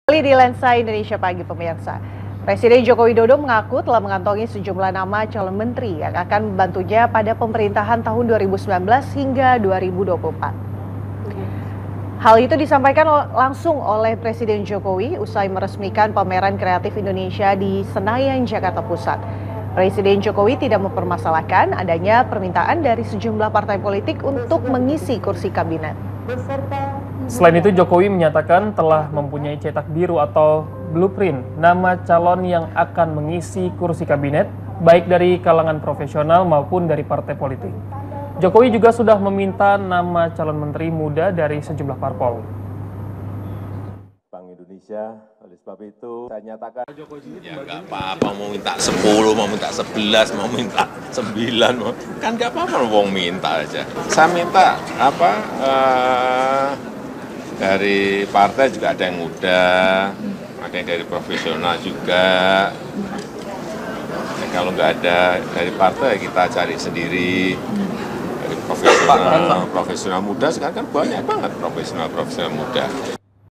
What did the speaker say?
Kembali di Lensa Indonesia Pagi pemirsa. Presiden Joko Widodo mengaku telah mengantongi sejumlah nama calon menteri yang akan membantunya pada pemerintahan tahun 2019 hingga 2024. Hal itu disampaikan langsung oleh Presiden Jokowi usai meresmikan pameran kreatif Indonesia di Senayan, Jakarta Pusat. Presiden Jokowi tidak mempermasalahkan adanya permintaan dari sejumlah partai politik untuk mengisi kursi kabinet. Selain itu, Jokowi menyatakan telah mempunyai cetak biru atau blueprint nama calon yang akan mengisi kursi kabinet, baik dari kalangan profesional maupun dari partai politik. Jokowi juga sudah meminta nama calon menteri muda dari sejumlah parpol. Bank Indonesia, oleh sebab itu saya nyatakan ya nggak apa-apa, mau minta 10, mau minta 11, mau minta 9, kan nggak apa-apa, mau minta aja. Saya minta dari partai juga ada yang muda, ada yang dari profesional juga. Ya, kalau nggak ada dari partai kita cari sendiri. Dari profesional muda sekarang kan banyak banget profesional muda.